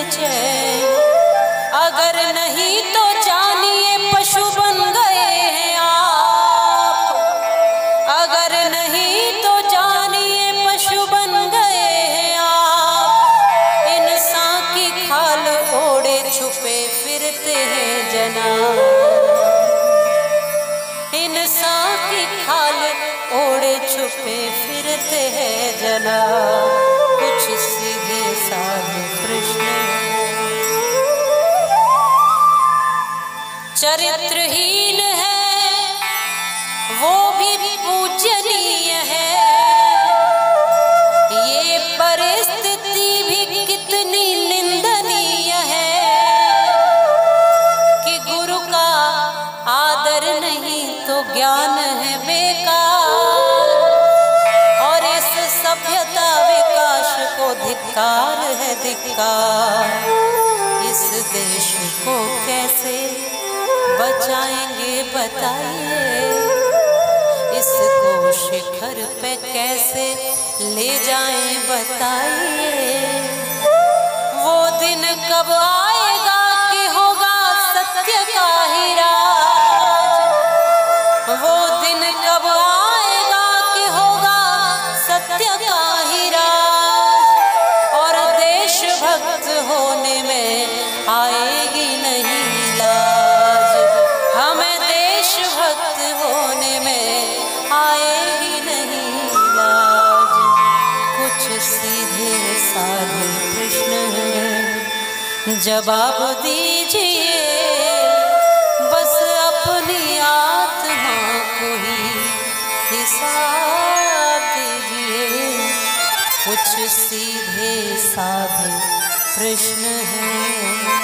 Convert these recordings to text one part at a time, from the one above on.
चैन, अगर नहीं तो जानिए पशु बन गए हैं आप, अगर नहीं तो जानिए पशु बन गए हैं आप। इंसान की खाल ओढ़े छुपे फिरते हैं जनाब, इंसान की खाल ओढ़े छुपे फिरते हैं जनाब। कुछ सीधे साधे प्रश्न, चरित्रहीन है वो भी पूजनीय है, ये परिस्थिति भी कितनी निंदनीय है कि गुरु का आदर नहीं तो ज्ञान है बेकार, और इस सभ्यता विकास को धिक्कार है धिक्कार। इस देश को कैसे बचाएंगे बताइए, इसको शिखर पे कैसे ले जाएं बताइए। वो दिन कब आएगा कि होगा सत्य का ही राज, वो दिन कब आएगा कि होगा सत्य का ही राज, और देशभक्त होने में आएगी नहीं लाज, हमें देशभक्त होने में आएगी नहीं लाज। कुछ सीधे साधे प्रश्न हैं, जवाब दीजिए बस अपनी आत्मा को ही हिसाब दीजिए। कुछ सीधे साधे प्रश्न हैं।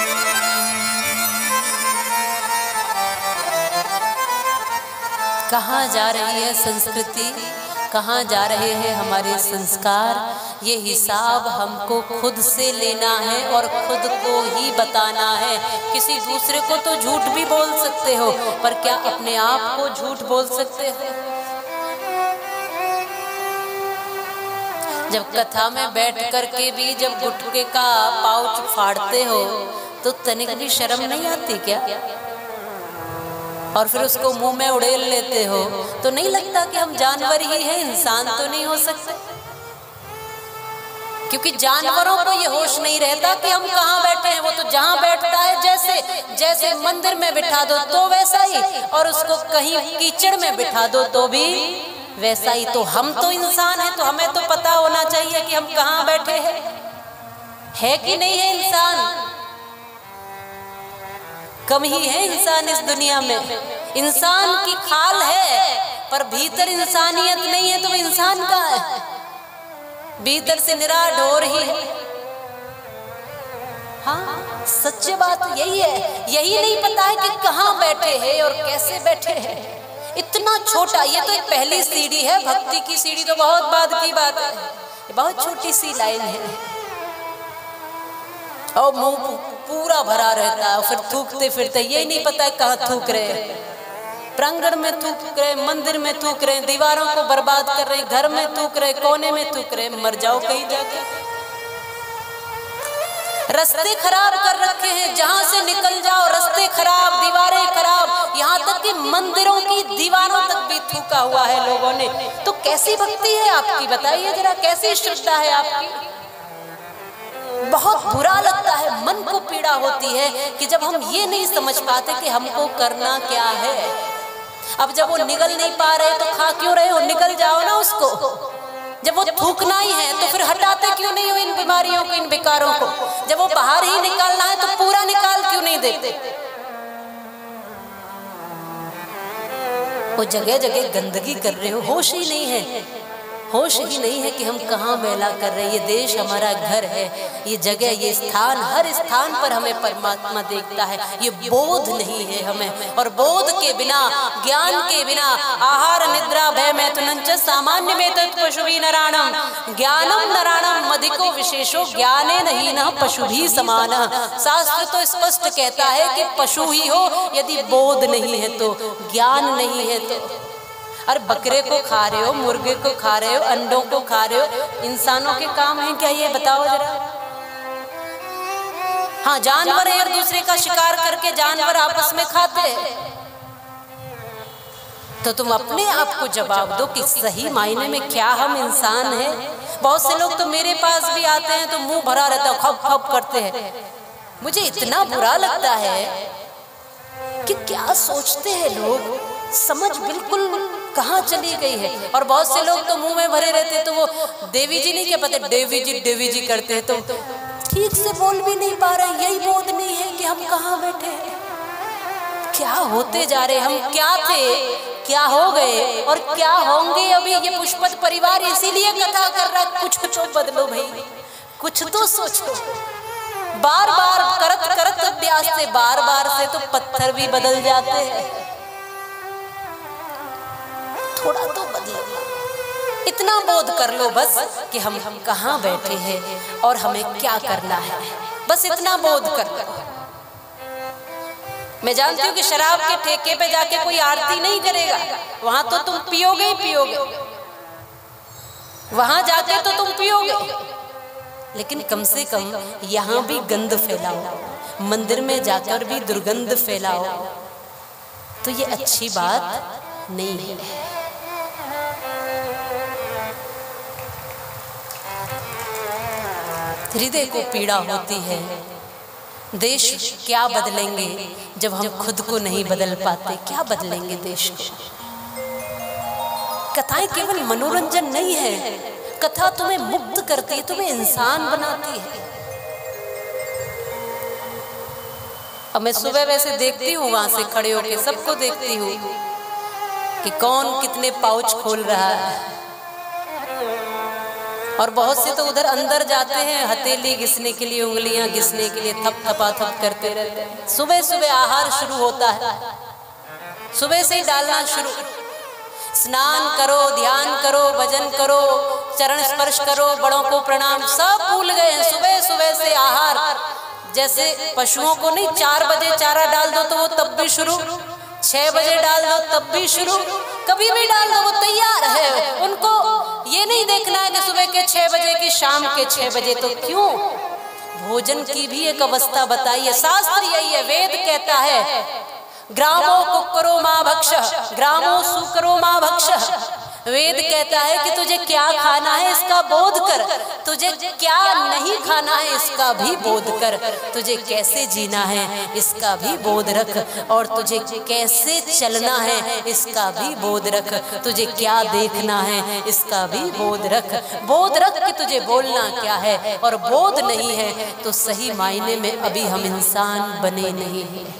कहाँ जा रही है संस्कृति, कहाँ जा रहे हैं हमारे संस्कार, ये हिसाब हमको खुद से लेना है और खुद को ही बताना है। किसी दूसरे को तो झूठ भी बोल सकते हो, पर क्या अपने आप को झूठ बोल सकते हो? जब कथा में बैठ कर के भी जब गुटखे का पाउच फाड़ते हो तो तनिक भी शर्म नहीं आती क्या? और फिर उसको मुंह में उड़ेल लेते हो तो नहीं लगता कि हम जानवर ही हैं, इंसान तो नहीं हो सकते? क्योंकि जानवरों को ये होश नहीं रहता कि हम कहाँ बैठे हैं, वो तो जहाँ बैठता है, जैसे जैसे मंदिर में बिठा दो तो वैसा ही, और उसको कहीं कीचड़ में बिठा दो तो भी वैसा ही। तो हम तो इंसान हैं, तो हमें तो पता होना चाहिए कि हम कहाँ बैठे हैं, है कि नहीं है इंसान? कम ही है इंसान इस दुनिया में। इंसान की खाल है पर भीतर इंसानियत नहीं है, तो वो इंसान का है, भीतर से निरा ढोर ही है। हाँ, सच्ची बात यही है। यही नहीं पता है कि कहाँ बैठे हैं और कैसे बैठे हैं। इतना छोटा, ये तो एक पहली सीढ़ी है, भक्ति की सीढ़ी तो बहुत बाद की बात है। ये बहुत छोटी सी लाइन है और मुंह पूरा भरा रहता है, फिर थूकते फिरते ये नहीं पता है कहाँ थूक रहे हैं। प्रांगण में थूक रहे, मंदिर में थूक रहे, दीवारों को बर्बाद कर रहे, घर में थूक रहे, कोने में थूक रहे। मर जाओ कहीं जाके। रास्ते खराब कर रखे हैं, जहां से निकल जाओ रास्ते खराब, दीवारें खराब, यहाँ तक कि मंदिरों की दीवारों तक भी थूका हुआ है लोगों ने। तो कैसी भक्ति है आपकी, बताइए जरा, कैसी श्रद्धा है आपकी? बहुत बुरा लगता है, मन को पीड़ा होती है कि जब हम ये नहीं समझ पाते कि हमको करना क्या है। अब जब वो निगल नहीं पा रहे तो खा क्यों रहे हो, निगल जाओ ना उसको। जब वो थूकना ही है तो फिर हटाते क्यों नहीं हो इन बीमारियों को, इन विकारों को? जब वो बाहर ही निकालना है तो पूरा निकाल क्यों नहीं देते? वो जगह जगह गंदगी कर रहे हो, होश ही नहीं है, होश ही नहीं है कि हम कहाँ मैला कर रहे हैं। ये देश हमारा घर है, ये जगह, ये स्थान, हर स्थान पर हमें परमात्मा देखता है। ये बोध नहीं है हमें, और बोध के बिना, ज्ञान के बिना, आहार निद्रा भय मैथुनंच सामान्य में पशुभी नराणम ज्ञानम नराणम मधिको विशेषो ज्ञाने नहीं न पशु भी समान। शास्त्र तो स्पष्ट कहता है कि पशु ही हो यदि बोध नहीं है तो, ज्ञान नहीं है तो। अरे बकरे को खा रहे हो, मुर्गे को खा रहे हो, अंडों को खा रहे हो, इंसानों के काम है क्या ये बताओ जरा? हाँ, जानवर एक दूसरे का शिकार करके जानवर आपस में खाते हैं। तो तुम अपने आप को जवाब दो कि सही मायने में क्या हम इंसान हैं? बहुत से लोग तो मेरे पास भी आते हैं तो मुंह भरा रहता है, खप खप करते हैं। मुझे इतना बुरा लगता है कि क्या सोचते हैं लोग, समझ बिल्कुल कहाँ चली गई है। और बहुत से लोग तो मुंह में भरे रहते, तो वो देवी जी नहीं क्या पता, देवी जी करते हैं, तो ठीक से बोल भी नहीं पा रहे। यही बोध नहीं है कि हम कहाँ बैठे हैं, क्या होते जा रहे, हम क्या थे, क्या हो गए और क्या होंगे अभी। ये पुष्पत परिवार इसीलिए कथा कर रहा है, कुछ तो बदलो भाई, कुछ तो सोचो। बार बार करत करत अभ्यास से, बार बार से तो पत्थर भी बदल जाते हैं। थोड़ा तो बदलो, इतना बोध कर लो बस कि हम कहाँ बैठे हैं और हमें क्या करना है, बस इतना बोध कर लो। मैं जानती हूँ कि शराब के ठेके पे जाके कोई आरती नहीं करेगा, वहां तो तुम पियोगे ही पियोगे, वहां जाके तो तुम पियोगे, लेकिन कम से कम यहाँ भी गंध फैलाओ, मंदिर में जाकर भी दुर्गंध फैलाओ, तो ये अच्छी बात नहीं है। हृदय को पीड़ा होती है, देश क्या बदलेंगे जब हम खुद को नहीं बदल पाते, क्या बदलेंगे देश को। कथाएं केवल मनोरंजन नहीं है, कथा तुम्हें मुक्त करती है, तुम्हें इंसान बनाती है। अब मैं सुबह वैसे देखती हूँ, वहां से खड़े होके सबको देखती हूँ कि कौन कितने पाउच खोल रहा है, और बहुत से तो उधर अंदर जाते हैं हथेली घिसने के लिए, उंगलियां घिसने के लिए, थप थपा थप करते रहते हैं। सुबह सुबह आहार शुरू होता है, सुबह से ही डालना शुरू, स्नान करो, ध्यान करो, भजन करो, चरण स्पर्श करो, बड़ों को प्रणाम, सब भूल गए हैं। सुबह सुबह से आहार, जैसे पशुओं को नहीं 4 बजे चारा डाल दो तो वो तब भी शुरू, 6 बजे डाल दो तब भी शुरू, कभी भी डाल दो वो तैयार है। उनको ये नहीं देखना है कि सुबह के 6 बजे की शाम के 6 बजे, तो क्यों? भोजन की भी एक अवस्था बताई है, शास्त्र यही है, वेद कहता है ग्रामो कुकरो माँ भक्ष, ग्रामो सुकरो माँ भक्ष। वेद कहता है कि तुझे क्या खाना है इसका बोध कर, तुझे क्या नहीं खाना है इसका भी बोध कर, तुझे कैसे जीना है इसका भी बोध रख, और तुझे कैसे चलना है इसका भी बोध रख, तुझे क्या देखना है इसका भी बोध रख। बोध रख कि तुझे बोलना क्या है, और बोध नहीं है तो सही मायने में अभी हम इंसान बने नहीं हैं।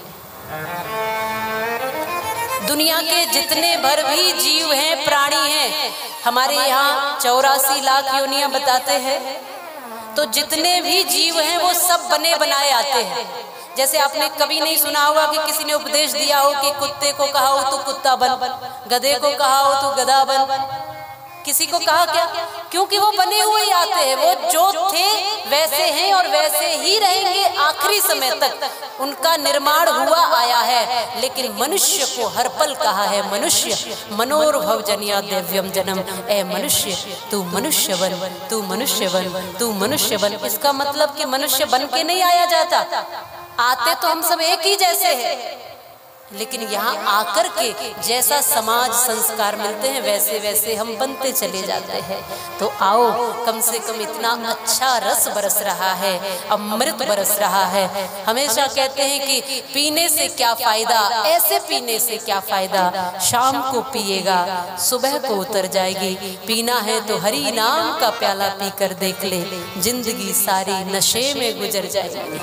दुनिया के जितने भर भी जीव हैं, प्राणी हैं, हमारे यहाँ 84 लाख योनियां बताते हैं, तो जितने भी जीव हैं वो सब बने बनाए आते हैं। जैसे आपने कभी नहीं सुना होगा कि किसी ने उपदेश दिया हो कि कुत्ते को कहा हो तो कुत्ता बन, गधे को कहा हो तो गधा बन, किसी को कहा क्या? क्योंकि वो बने हुए ही आते हैं, वो जो थे वैसे हैं और वैसे ही रहेंगे आखिरी समय तक, उनका निर्माण हुआ आया है। लेकिन मनुष्य को हर पल कहा है मनुष्य मनोर्भव जनिया दिव्यम जन्म, ए मनुष्य तू मनुष्य बन, तू मनुष्य बन, तू मनुष्य बन। इसका मतलब कि मनुष्य बन के नहीं आया जाता, आते तो हम सब एक ही जैसे हैं, लेकिन यहाँ आकर के जैसा समाज संस्कार मिलते हैं वैसे वैसे हम बनते चले जाते हैं। तो आओ, कम से कम इतना अच्छा रस बरस रहा है, अमृत बरस रहा है। हमेशा कहते हैं कि पीने से क्या फायदा, ऐसे पीने से क्या फायदा, शाम को पिएगा सुबह को उतर जाएगी। पीना है तो हरि नाम का प्याला पीकर देख ले, जिंदगी सारी नशे में गुजर जाएगी,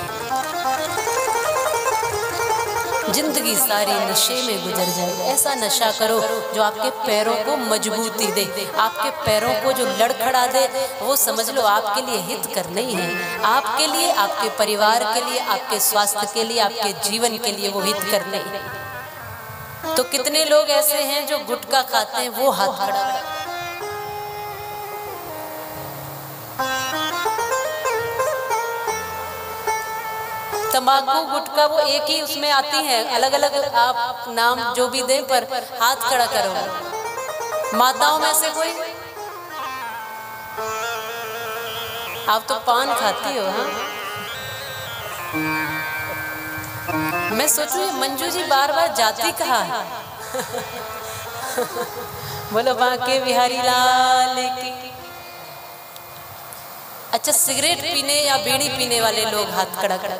जिंदगी सारी नशे में गुजर जाए। ऐसा नशा करो जो आपके पैरों को मजबूती दे, आपके पैरों को जो लड़खड़ा दे, वो समझ लो आपके लिए हित कर नहीं है, आपके लिए, आपके परिवार के लिए, आपके स्वास्थ्य के लिए, आपके जीवन के लिए वो हित कर नहीं है। तो कितने लोग ऐसे हैं जो गुटखा खाते हैं, वो हाथ खड़ा कर। तंबाकू गुटखा वो एक ही उसमें आती हैं, अलग अलग आप नाम जो भी दें, पर हाथ खड़ा करो। माताओं में से कोई, आप तो पान खाती हो, हाँ? मैं सोचू मंजू जी बार बार जाती कहाँ है? बोलो बांके बिहारी लाल की। अच्छा, सिगरेट पीने या बीड़ी पीने वाले लोग हाथ खड़ा कर।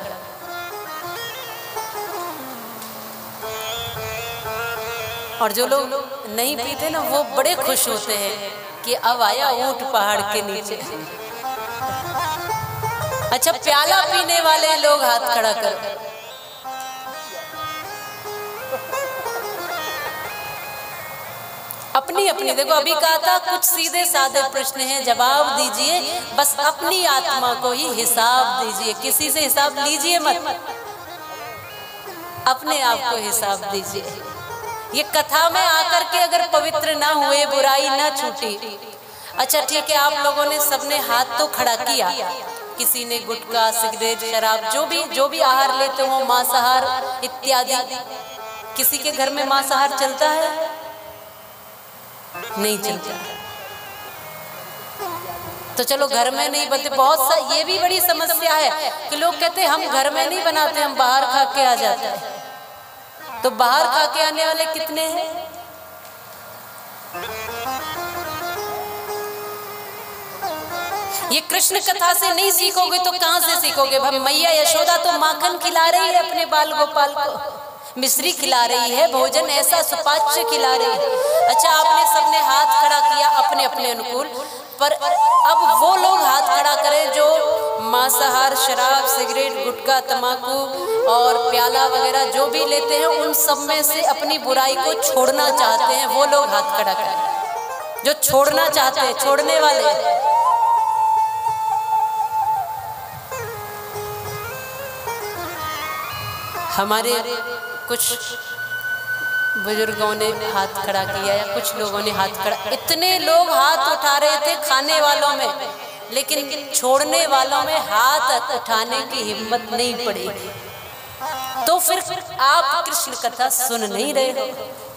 और जो लोग नहीं पीते ना वो बड़े खुश होते हैं कि अब आया ऊंट पहाड़ के नीचे। अच्छा, प्याला पीने वाले लोग हाथ खड़ा कर। अपनी अपनी देखो, अभी कहा था कुछ सीधे साधे प्रश्न हैं, जवाब दीजिए, बस अपनी आत्मा को ही हिसाब दीजिए, किसी से हिसाब लीजिए मत, अपने आप को हिसाब दीजिए। ये कथा में आकर के अगर पवित्र ना हुए, बुराई ना छूटी, अच्छा ठीक है, आप लोगों ने सबने हाथ तो खड़ा किया, किसी ने गुटखा, सिगरेट, शराब, जो भी आहार लेते हो, मांसाहार इत्यादि, किसी के घर में मांसाहार चलता है? नहीं चलता। तो चलो घर में नहीं बनते, बहुत सा ये भी बड़ी समस्या है कि लोग कहते हैं हम घर में नहीं बनाते, हम बाहर खा के आ जाते हैं। तो बाहर खा के आने वाले कितने हैं? ये कृष्ण कथा से नहीं सीखोगे तो कहां से सीखोगे? भाई मैया यशोदा तो माखन खिला रही है अपने बाल गोपाल को, मिश्री खिला रही है, भोजन ऐसा सुपाच्य खिला रही है। अच्छा, आपने सबने हाथ खड़ा किया अपने अपने अनुकूल, पर अब वो लोग हाथ खड़ा करें जो मांसाहार, शराब, सिगरेट, गुटखा, तंबाकू और प्याला वगैरह जो भी लेते हैं, उन सब में से अपनी बुराई को छोड़ना चाहते हैं, वो लोग हाथ खड़ा करें जो छोड़ना चाहते हैं, छोड़ने वाले। हमारे कुछ बुजुर्गों ने हाथ खड़ा किया या कुछ लोगों ने हाथ खड़ा, इतने लोग हाथ उठा रहे थे खाने वालों में, लेकिन छोड़ने वालों में हाथ उठाने की हिम्मत नहीं पड़ी। तो फिर आप कृष्ण कथा सुन नहीं रहे हो।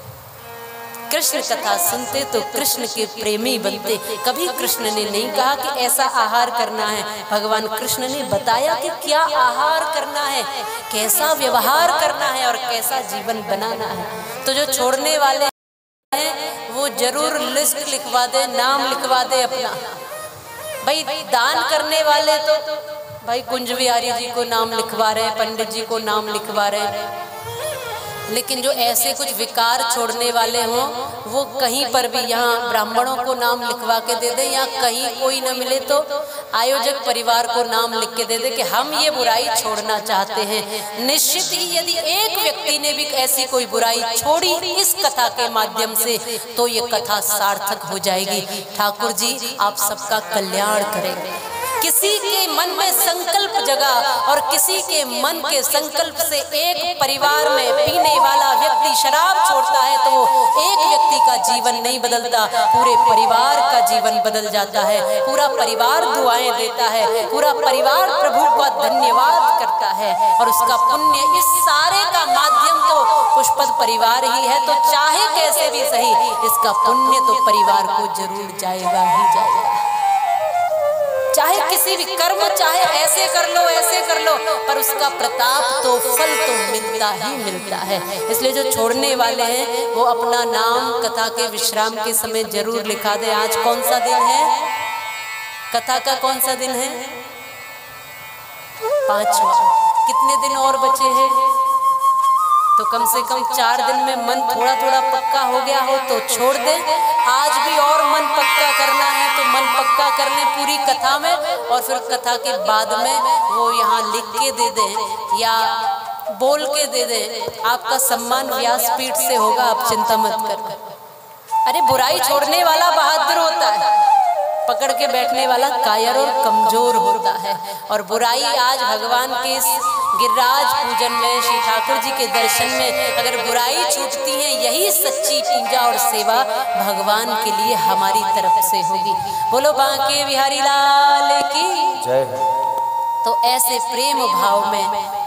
कृष्ण कथा सुनते तो कृष्ण के प्रेमी बनते। कभी कृष्ण ने नहीं कहा कि ऐसा आहार करना है, भगवान कृष्ण ने बताया कि क्या आहार करना है, कैसा व्यवहार करना है और कैसा जीवन बनाना है। तो जो छोड़ने वाले हैं वो जरूर लिस्ट लिखवा दे, नाम लिखवा दे अपना। भाई दान करने वाले तो भाई कुंज बिहारी जी को नाम लिखवा रहे हैं, पंडित जी को नाम लिखवा रहे हैं, लेकिन जो ऐसे कुछ विकार छोड़ने वाले हों वो कहीं पर भी, यहाँ ब्राह्मणों को नाम लिखवा के दे दे, या कहीं कोई न मिले तो आयोजक परिवार को नाम लिख के दे दे कि हम ये बुराई छोड़ना चाहते हैं। निश्चित ही यदि एक व्यक्ति ने भी ऐसी कोई बुराई छोड़ी इस कथा के माध्यम से, तो ये कथा सार्थक हो जाएगी। ठाकुर जी आप सबका कल्याण करेंगे। किसी के मन में संकल्प जगा और किसी के मन के संकल्प से एक परिवार में पीने वाला व्यक्ति शराब छोड़ता है तो वो एक व्यक्ति का जीवन नहीं बदलता, पूरे परिवार का जीवन बदल जाता है। पूरा परिवार दुआएं देता है, पूरा परिवार प्रभु का धन्यवाद करता है और उसका पुण्य, इस सारे का माध्यम तो पुष्पद परिवार ही है। तो चाहे कैसे भी सही, इसका पुण्य तो परिवार को जरूर जाएगा ही जाएगा। चाहे किसी भी कर्म, चाहे ऐसे कर लो, पर उसका प्रताप तो, फल तो मिलता ही मिलता है। इसलिए जो छोड़ने वाले हैं वो अपना नाम कथा के विश्राम के समय जरूर लिखा दे। आज कौन सा दिन है? कथा का कौन सा दिन है? 5वां। कितने दिन और बचे हैं? तो कम से कम 4 दिन में मन थोड़ा थोड़ा पक्का हो गया हो तो छोड़ दे। आज भी और मन पक्का करना है तो मन पक्का कर ले पूरी कथा में, और फिर कथा के बाद में वो यहाँ लिख के दे दें या बोल के दे दें। आपका सम्मान व्यासपीठ से होगा, आप चिंता मत कर। अरे बुराई छोड़ने वाला बहादुर होता है, पकड़ के बैठने वाला कायर और कमजोर होता है। और बुराई आज भगवान के इस गिरिराज पूजन में, श्री ठाकुर जी के दर्शन में अगर बुराई छूटती है, यही सच्ची पूजा और सेवा भगवान के लिए हमारी तरफ से होगी। बोलो बांके बिहारी लाल की जय। तो ऐसे प्रेम भाव में